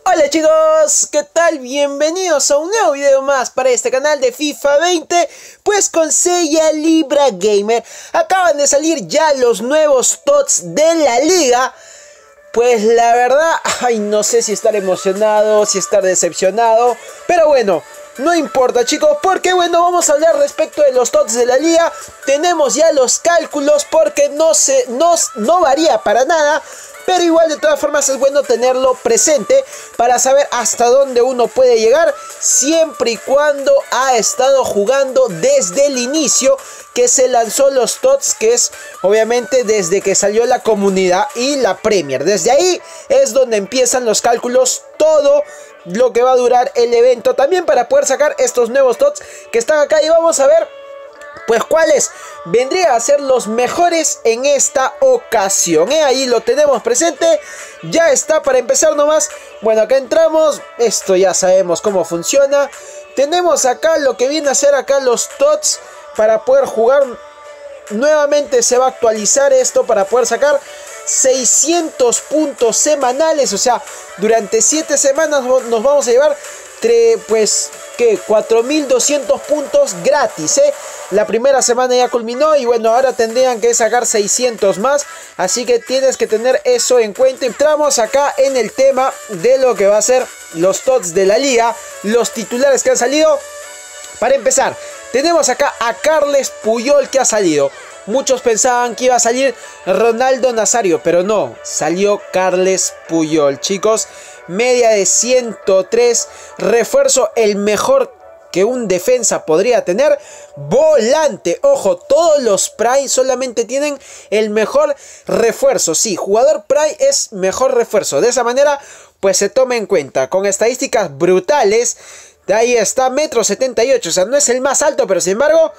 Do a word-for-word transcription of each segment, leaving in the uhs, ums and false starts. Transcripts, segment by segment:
Hola chicos, ¿qué tal? Bienvenidos a un nuevo video más para este canal de FIFA veinte. Pues con Sella Libra Gamer acaban de salir ya los nuevos T O T S de la liga. Pues la verdad, ay, no sé si estar emocionado, si estar decepcionado, pero bueno, no importa chicos, porque bueno, vamos a hablar respecto de los T O T S de la liga. Tenemos ya los cálculos porque no, se, no, no varía para nada. Pero igual de todas formas es bueno tenerlo presente para saber hasta dónde uno puede llegar, siempre y cuando ha estado jugando desde el inicio que se lanzó los T O T S, que es obviamente desde que salió la comunidad y la Premier. Desde ahí es donde empiezan los cálculos, todo lo que va a durar el evento, también para poder sacar estos nuevos T O T S que están acá. Y vamos a ver pues cuáles vendrían a ser los mejores en esta ocasión, ¿eh? Ahí lo tenemos presente, ya está. Para empezar nomás, bueno, acá entramos, esto ya sabemos cómo funciona. Tenemos acá lo que viene a ser acá los T O T S para poder jugar. Nuevamente se va a actualizar esto para poder sacar seiscientos puntos semanales, o sea, durante siete semanas nos vamos a llevar pues que cuatro mil doscientos puntos gratis, ¿eh? La primera semana ya culminó y bueno, ahora tendrían que sacar seiscientos más, así que tienes que tener eso en cuenta. Entramos acá en el tema de lo que va a ser los T O T S de la liga, los titulares que han salido. Para empezar, tenemos acá a Carles Puyol, que ha salido. Muchos pensaban que iba a salir Ronaldo Nazario, pero no, salió Carles Puyol, chicos. Media de ciento tres, refuerzo el mejor que un defensa podría tener. Volante, ojo, todos los Prime solamente tienen el mejor refuerzo. Sí, jugador Prime es mejor refuerzo. De esa manera, pues se toma en cuenta. Con estadísticas brutales. De ahí está, metro setenta y ocho. O sea, no es el más alto, pero sin embargo,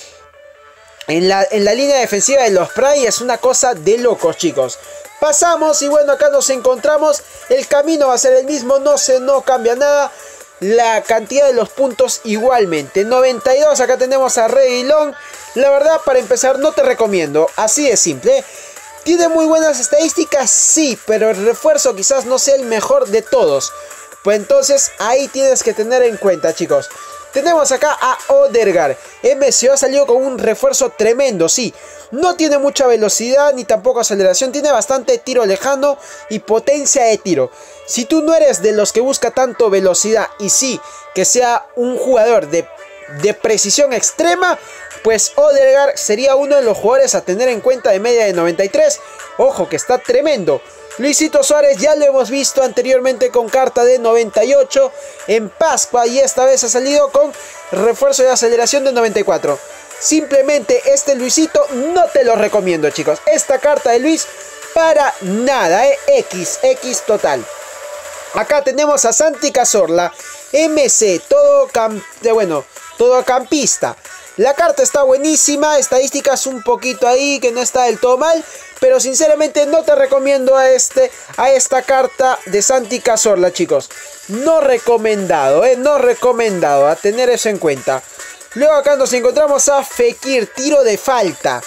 en la, en la línea defensiva de los Prime es una cosa de locos, chicos. Pasamos y bueno, acá nos encontramos. El camino va a ser el mismo, no se no cambia nada. La cantidad de los puntos igualmente, noventa y dos. Acá tenemos a Reguilón. La verdad, para empezar, no te recomiendo, así de simple. ¿Tiene muy buenas estadísticas? Sí, pero el refuerzo quizás no sea el mejor de todos. Pues entonces ahí tienes que tener en cuenta, chicos. Tenemos acá a Odegaard. M C O ha salido con un refuerzo tremendo, sí. No tiene mucha velocidad ni tampoco aceleración. Tiene bastante tiro lejano y potencia de tiro. Si tú no eres de los que busca tanto velocidad y sí que sea un jugador de, de precisión extrema, pues Odegaard sería uno de los jugadores a tener en cuenta, de media de noventa y tres. Ojo que está tremendo. Luisito Suárez ya lo hemos visto anteriormente con carta de noventa y ocho en Pascua y esta vez ha salido con refuerzo de aceleración de noventa y cuatro. Simplemente este Luisito no te lo recomiendo, chicos. Esta carta de Luis para nada, ¿eh? X, X total. Acá tenemos a Santi Cazorla, M C, todo, cam de, bueno, todo campista. La carta está buenísima, estadísticas un poquito ahí que no está del todo mal, pero sinceramente no te recomiendo a, este, a esta carta de Santi Cazorla, chicos. No recomendado, eh, no recomendado, a tener eso en cuenta. Luego acá nos encontramos a Fekir, tiro de falta.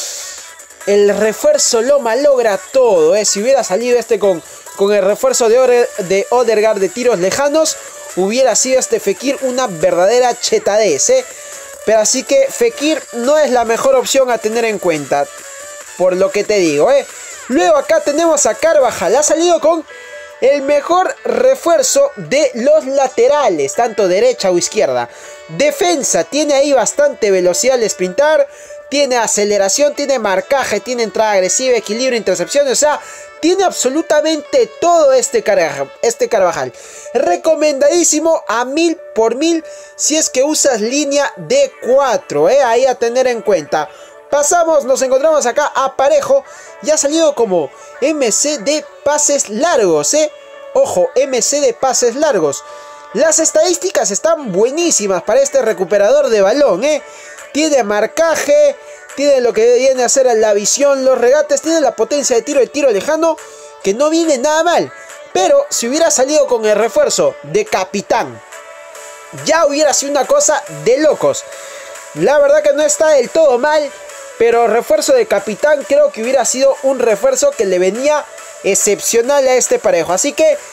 El refuerzo lo malogra todo, eh. Si hubiera salido este con, con el refuerzo de, Ore, de Odegaard de tiros lejanos, hubiera sido este Fekir una verdadera chetadez, eh. Pero así que Fekir no es la mejor opción a tener en cuenta, por lo que te digo, ¿eh? Luego acá tenemos a Carvajal. Ha salido con el mejor refuerzo de los laterales, tanto derecha o izquierda. Defensa, tiene ahí bastante velocidad al sprintar, tiene aceleración, tiene marcaje, tiene entrada agresiva, equilibrio, intercepción, o sea, tiene absolutamente todo este Carvajal, este Carvajal. Recomendadísimo a mil por mil si es que usas línea de cuatro, ¿eh? Ahí a tener en cuenta. Pasamos, nos encontramos acá a Parejo. Ya ha salido como M C de pases largos, ¿eh? Ojo, M C de pases largos. Las estadísticas están buenísimas para este recuperador de balón, ¿eh? Tiene marcaje, tiene lo que viene a ser la visión, los regates, tiene la potencia de tiro de tiro lejano, que no viene nada mal. Pero si hubiera salido con el refuerzo de capitán, ya hubiera sido una cosa de locos. La verdad que no está del todo mal, pero refuerzo de capitán creo que hubiera sido un refuerzo que le venía excepcional a este Parejo. Así que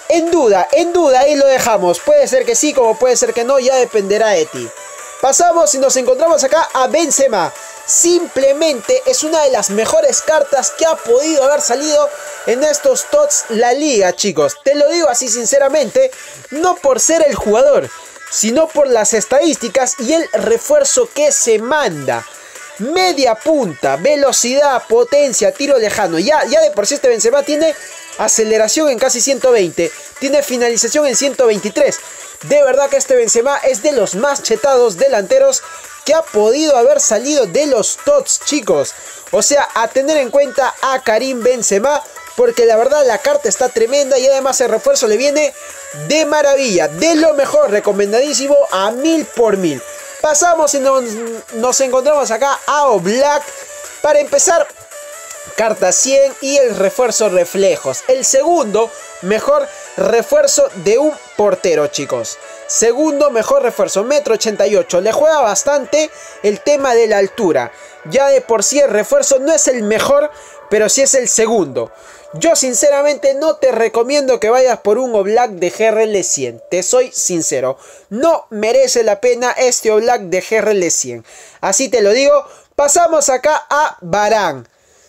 En duda, en duda, ahí lo dejamos. Puede ser que sí, como puede ser que no, ya dependerá de ti. Pasamos y nos encontramos acá a Benzema. Simplemente es una de las mejores cartas que ha podido haber salido en estos T O T S La Liga, chicos. Te lo digo así sinceramente, no por ser el jugador, sino por las estadísticas y el refuerzo que se manda. Media punta, velocidad, potencia, tiro lejano. Ya, ya de por sí este Benzema tiene aceleración en casi ciento veinte. Tiene finalización en ciento veintitrés. De verdad que este Benzema es de los más chetados delanteros que ha podido haber salido de los T O T S, chicos. O sea, a tener en cuenta a Karim Benzema, porque la verdad la carta está tremenda y además el refuerzo le viene de maravilla. De lo mejor, recomendadísimo a mil por mil. Pasamos y nos, nos encontramos acá a Oblak. Para empezar, carta cien y el refuerzo reflejos. El segundo mejor refuerzo de un portero, chicos. Segundo mejor refuerzo, metro ochenta y ocho. Le juega bastante el tema de la altura. Ya de por sí el refuerzo no es el mejor, pero sí es el segundo. Yo sinceramente no te recomiendo que vayas por un Oblak de G R L cien. Te soy sincero. No merece la pena este Oblak de G R L cien. Así te lo digo. Pasamos acá a Varane.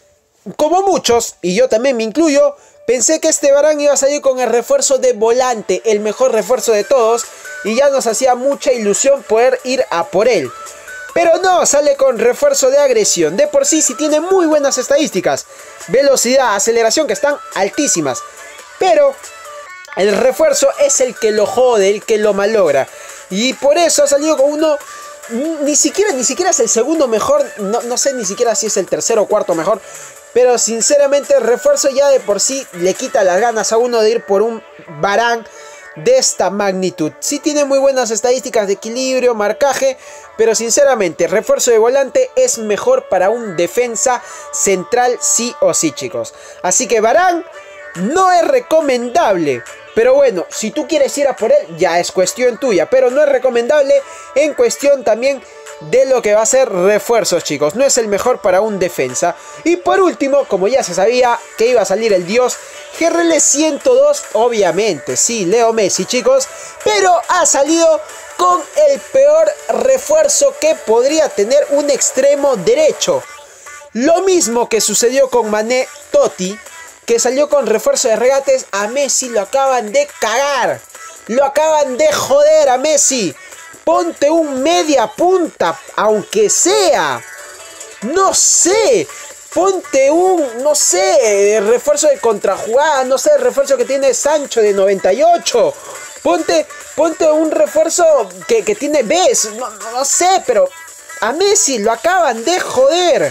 Como muchos, y yo también me incluyo, pensé que este Varane iba a salir con el refuerzo de volante, el mejor refuerzo de todos, y ya nos hacía mucha ilusión poder ir a por él. Pero no, sale con refuerzo de agresión. De por sí, sí tiene muy buenas estadísticas. Velocidad, aceleración que están altísimas. Pero el refuerzo es el que lo jode, el que lo malogra. Y por eso ha salido con uno... Ni siquiera, ni siquiera es el segundo mejor. No, no sé ni siquiera si es el tercero o cuarto mejor. Pero sinceramente el refuerzo ya de por sí le quita las ganas a uno de ir por un Varane de esta magnitud. Sí tiene muy buenas estadísticas de equilibrio, marcaje, pero sinceramente el refuerzo de volante es mejor para un defensa central sí o sí, chicos. Así que Varane no es recomendable. Pero bueno, si tú quieres ir a por él, ya es cuestión tuya. Pero no es recomendable en cuestión también de lo que va a ser refuerzos, chicos. No es el mejor para un defensa. Y por último, como ya se sabía que iba a salir el dios, G R L ciento dos, obviamente, sí, Leo Messi, chicos. Pero ha salido con el peor refuerzo que podría tener un extremo derecho. Lo mismo que sucedió con Mané Totti, que salió con refuerzo de regates. A Messi lo acaban de cagar. Lo acaban de joder a Messi. Ponte un media punta, aunque sea. No sé. Ponte un, no sé, refuerzo de contrajugada. No sé, el refuerzo que tiene Sancho de noventa y ocho. Ponte, ponte un refuerzo que, que tiene Bes. No, no sé, pero a Messi lo acaban de joder.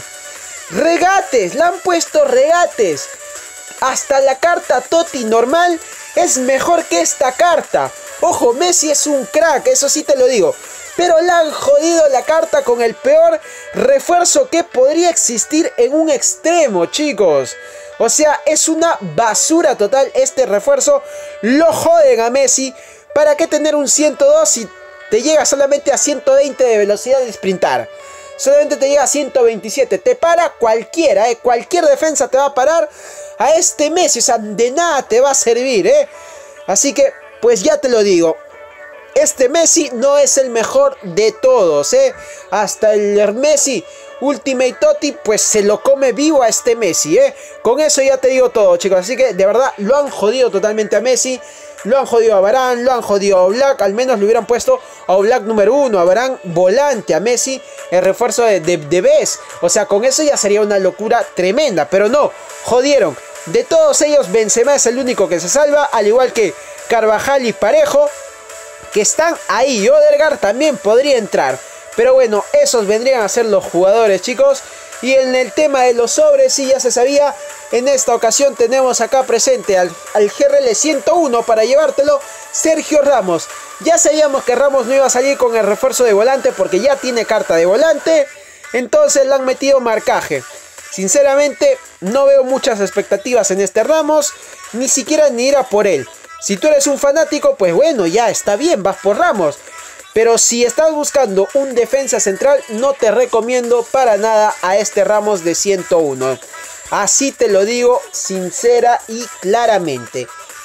Regates, le han puesto regates. Hasta la carta Totti normal es mejor que esta carta. Ojo, Messi es un crack, eso sí te lo digo. Pero le han jodido la carta con el peor refuerzo que podría existir en un extremo, chicos. O sea, es una basura total este refuerzo. Lo joden a Messi. ¿Para qué tener un ciento dos si te llega solamente a ciento veinte de velocidad de sprintar? Solamente te llega a ciento veintisiete. Te para cualquiera, ¿eh? Cualquier defensa te va a parar a este Messi. O sea, de nada te va a servir, ¿eh? Así que, pues ya te lo digo. Este Messi no es el mejor de todos, ¿eh? Hasta el Messi Ultimate Totti, pues se lo come vivo a este Messi, ¿eh? Con eso ya te digo todo, chicos. Así que, de verdad, lo han jodido totalmente a Messi. Lo han jodido a Varane, lo han jodido a Oblak. Al menos le hubieran puesto a Oblak número uno, a Varane volante, a Messi el refuerzo de, de, de Bes. O sea, con eso ya sería una locura tremenda. Pero no, jodieron. De todos ellos, Benzema es el único que se salva. Al igual que Carvajal y Parejo, que están ahí. Y Odegaard también podría entrar. Pero bueno, esos vendrían a ser los jugadores, chicos. Y en el tema de los sobres, sí, ya se sabía. En esta ocasión tenemos acá presente al, al G R L ciento uno para llevártelo, Sergio Ramos. Ya sabíamos que Ramos no iba a salir con el refuerzo de volante porque ya tiene carta de volante. Entonces le han metido marcaje. Sinceramente, no veo muchas expectativas en este Ramos. Ni siquiera ni ir a por él. Si tú eres un fanático, pues bueno, ya está bien, vas por Ramos. Pero si estás buscando un defensa central, no te recomiendo para nada a este Ramos de ciento uno. Así te lo digo sincera y claramente.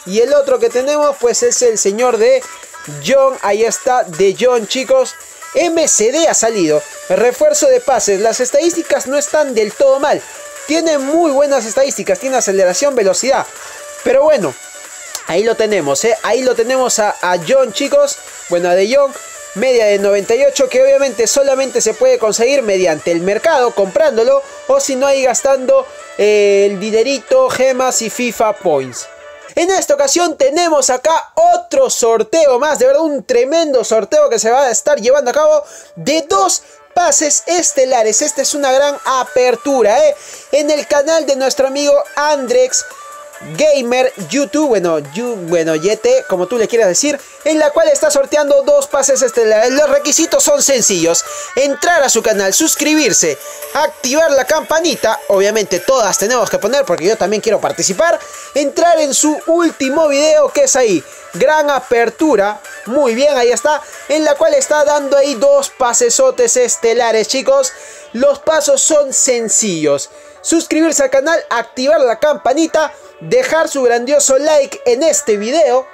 Y el otro que tenemos pues es el señor de John. Ahí está, de John, chicos. M C D ha salido. Refuerzo de pases. Las estadísticas no están del todo mal. Tiene muy buenas estadísticas. Tiene aceleración, velocidad. Pero bueno, ahí lo tenemos, ¿eh? Ahí lo tenemos a, a John, chicos. Bueno, a De Jong. Media de noventa y ocho, que obviamente solamente se puede conseguir mediante el mercado, comprándolo, o si no, ahí gastando eh, el dinerito, gemas y FIFA Points. En esta ocasión tenemos acá otro sorteo más, de verdad un tremendo sorteo que se va a estar llevando a cabo de dos pases estelares. Esta es una gran apertura, ¿eh? En el canal de nuestro amigo Andrex Gamer YouTube, bueno, you, bueno, Y T, como tú le quieras decir, en la cual está sorteando dos pases estelares. Los requisitos son sencillos: entrar a su canal, suscribirse, activar la campanita, obviamente todas tenemos que poner porque yo también quiero participar, entrar en su último video, que es ahí, gran apertura, muy bien, ahí está, en la cual está dando ahí dos pasesotes estelares, chicos. Los pasos son sencillos: suscribirse al canal, activar la campanita, dejar su grandioso like en este video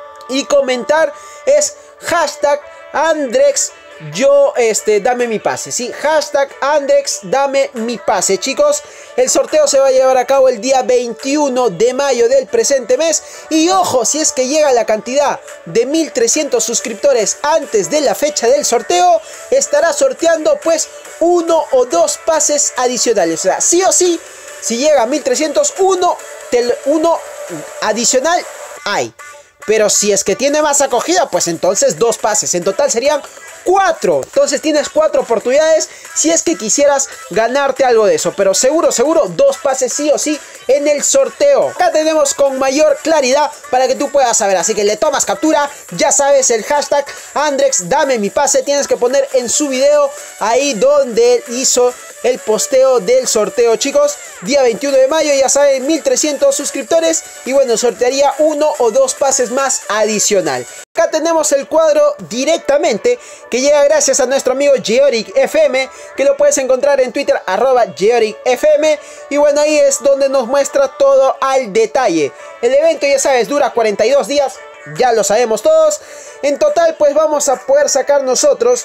y comentar es hashtag Andrex yo este dame mi pase, sí, hashtag Andrex dame mi pase, chicos. El sorteo se va a llevar a cabo el día veintiuno de mayo del presente mes. Y ojo, si es que llega la cantidad de mil trescientos suscriptores antes de la fecha del sorteo, estará sorteando pues uno o dos pases adicionales. O sea, sí o sí, si llega a mil trescientos, uno, uno adicional hay. Pero si es que tiene más acogida, pues entonces dos pases. En total serían cuatro. Entonces tienes cuatro oportunidades si es que quisieras ganarte algo de eso. Pero seguro, seguro, dos pases sí o sí en el sorteo. Acá tenemos con mayor claridad para que tú puedas saber. Así que le tomas captura. Ya sabes, el hashtag Andrex dame mi pase. Tienes que poner en su video ahí donde él hizo el posteo del sorteo, chicos. Día veintiuno de mayo, ya saben, mil trescientos suscriptores. Y bueno, sortearía uno o dos pases más adicional. Acá tenemos el cuadro directamente, que llega gracias a nuestro amigo Georic F M, que lo puedes encontrar en Twitter, arroba Georic F M. Y bueno, ahí es donde nos muestra todo al detalle. El evento, ya sabes, dura cuarenta y dos días, ya lo sabemos todos. En total, pues vamos a poder sacar nosotros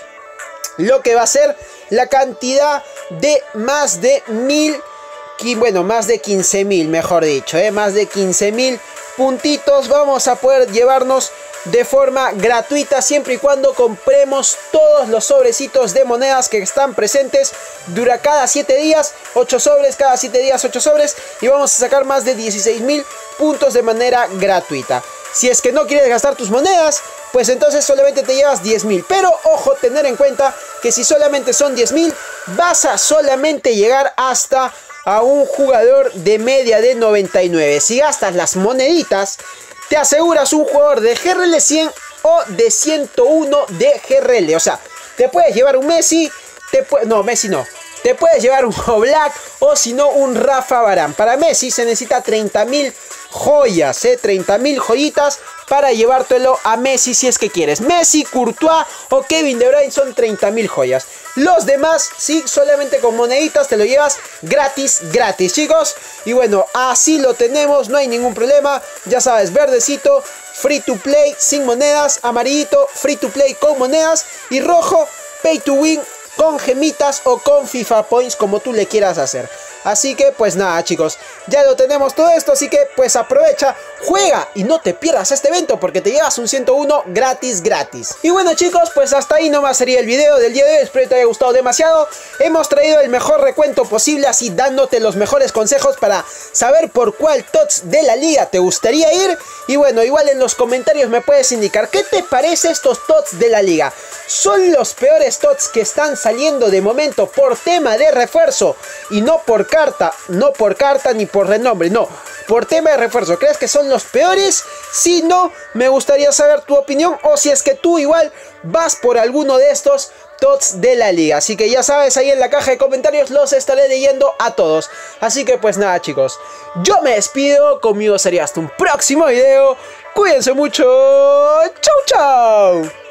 lo que va a ser la cantidad de más de mil, bueno, más de quince mil, mejor dicho, ¿eh? Más de quince mil puntitos vamos a poder llevarnos de forma gratuita, siempre y cuando compremos todos los sobrecitos de monedas que están presentes. Dura cada siete días, ocho sobres, cada siete días ocho sobres, y vamos a sacar más de dieciséis mil puntos de manera gratuita. Si es que no quieres gastar tus monedas, pues entonces solamente te llevas diez mil. Pero ojo, tener en cuenta que si solamente son diez mil, vas a solamente llegar hasta a un jugador de media de noventa y nueve. Si gastas las moneditas, te aseguras un jugador de G R L cien o de ciento uno de G R L. O sea, te puedes llevar un Messi, te no, Messi no. Te puedes llevar un Oblak o si no un Rafa Varane. Para Messi se necesita treinta mil joyas, ¿eh? treinta mil joyitas para llevártelo a Messi si es que quieres. Messi, Courtois o Kevin De Bruyne son treinta mil joyas. Los demás, sí, solamente con moneditas te lo llevas gratis, gratis, chicos. Y bueno, así lo tenemos, no hay ningún problema. Ya sabes, verdecito, free to play sin monedas. Amarillito, free to play con monedas. Y rojo, pay to win con gemitas o con FIFA Points, como tú le quieras hacer. Así que pues nada, chicos, ya lo tenemos todo esto, así que pues aprovecha, juega y no te pierdas este evento porque te llevas un ciento uno gratis, gratis. Y bueno, chicos, pues hasta ahí nomás sería el video del día de hoy. Espero que te haya gustado demasiado. Hemos traído el mejor recuento posible, así dándote los mejores consejos para saber por cuál T O T S de la liga te gustaría ir. Y bueno, igual en los comentarios me puedes indicar qué te parece estos T O T S de la liga. ¿Son los peores T O T S que están saliendo de momento por tema de refuerzo y no por carta, no por carta ni por renombre, no, por tema de refuerzo? ¿Crees que son los peores? Si no, me gustaría saber tu opinión, o si es que tú igual vas por alguno de estos T O T S de la liga. Así que ya sabes, ahí en la caja de comentarios los estaré leyendo a todos. Así que pues nada, chicos, yo me despido, conmigo sería hasta un próximo video. Cuídense mucho, chau chau.